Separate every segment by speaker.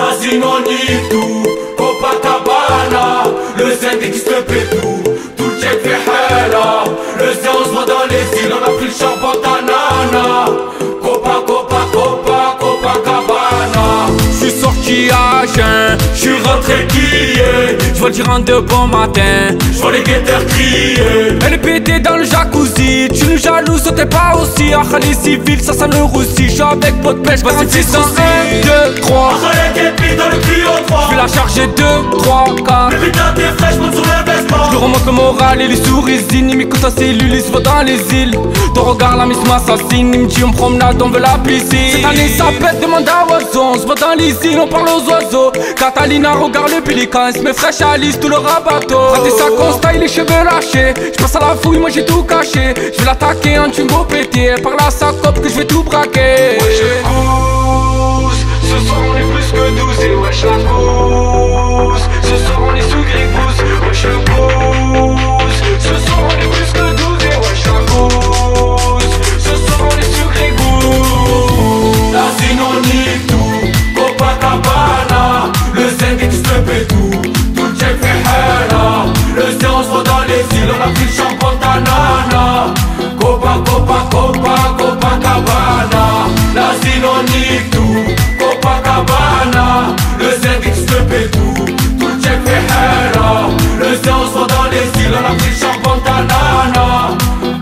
Speaker 1: Casino nique tout, Copacabana, le Zendex le pétou, tout le check fait hella. Le Zé on se voit dans les îles, on a pris le champagne tanana. Copacabana.
Speaker 2: J'suis sorti à jeun,
Speaker 1: J'suis rentré quillé,
Speaker 2: j'vois le gérant de bon matin,
Speaker 1: j'vois les guetteurs crier.
Speaker 2: elle est pétée dans le jacuzzi, tu nous jalouses, t'es pas aussi. Ah les civils, ça sent le roussi, j'suis avec votre pêche, voici 6 1, 1, 2, 3.
Speaker 1: Ah les guépis dans le tuyau 3.
Speaker 2: J'vais la charger 2, 3, 4.
Speaker 1: Le putain t'es fraîche, monte sur le vêtement.
Speaker 2: Je remonte le moral et les souris, il m'écoute sa cellule, il se voit dans les îles. Ton regard la mise m'assassine, il me dit on promenade, on veut la piscine. Cette année ça pète, demande à Oiseau, on se voit dans les îles, on parle aux oiseaux. Catalina regarde le pélican, il se met fraîche à Alice, tout le rabateau. Raté sa constat, les cheveux lâchés, j'passe à la fouille, moi j'ai tout caché. J'vais l'attaquer en tungo pété, par là sa cope que j'vais tout braquer.
Speaker 3: Wesh le pouce, ce soir on est plus que 12 et wesh la pousse. Ce soir on est sous gribousse, wesh le pouce. Ce soir on est plus que 12 et wesh la pousse. Ce soir on est sous gribousse.
Speaker 1: Casino nique tout, Copacabana, le Zendex le pétou, tout le check fait hella. Le Zé on se voit dans les îles, on a pris le champagne tanana. Copacabana, Casino nique tout, Copacabana, le Zendex le pétou, tout le check fait hella. Le Zé on se voit dans les îles, on a pris le champagne tanana.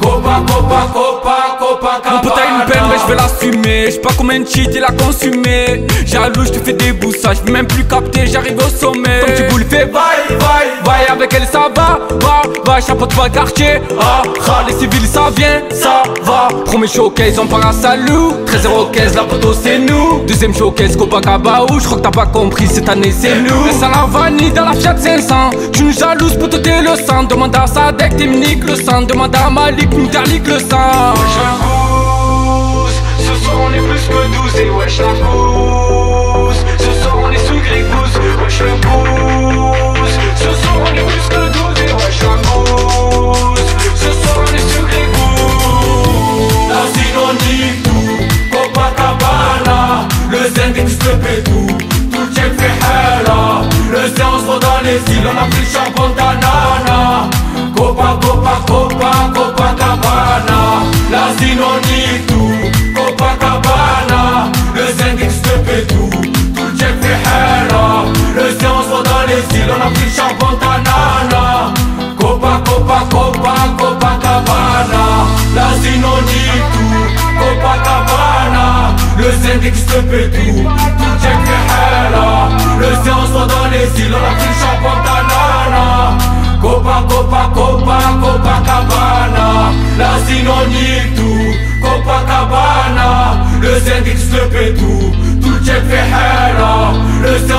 Speaker 2: Mon pote a une peine mais je vais l'assumer. J'sais pas combien de cheat il a consumé. Jaloux j'te fais des boussages, j'vais même plus capter, j'arrive au sommet. Comme tu boule fais vaille, avec elle ça va, chapeaute pas le quartier. Ah, les civils ça vient, ça va. Premier showcase on part à Salou, 13-0-15 la poteau c'est nous. Deuxième showcase Copacabana, j'crois que t'as pas compris, cette année c'est nous. Laisse à la vanille dans la Fiat 500, tu nous jalouses pour t'ôter le sang. Demande à Sadek, t'es m'nique le sang. Demande à Malik, m'garlique le sang.
Speaker 3: Wesh la pousse, ce soir on est plus que 12 et wesh la pousse. Ce soir on est sous gribousse, wesh le pouce. Ce soir on est plus que 12 et wesh la pousse. Ce soir on est sous gribousse.
Speaker 1: Casino nique tout, Copacabana, le Zendex le pétou, tout le check fait hella. Le Zé on se voit dans les îles, on a pris le champagne tanana. Copacabana, Casino nique tout, Copacabana, le Zendex le pétou, tout le check fait hella. Le Zé on se voit dans les îles, on a pris le champagne tanana. Copacabana, Casino nique tout, Copacabana, le Zendex le pétou, tout le check fait hella. Le Zé on se voit dans les îles, on a pris le champagne tanana. Copacabana, Casino nique tout, Copacabana, le Zendex le pétou, tout le check fait hella. Le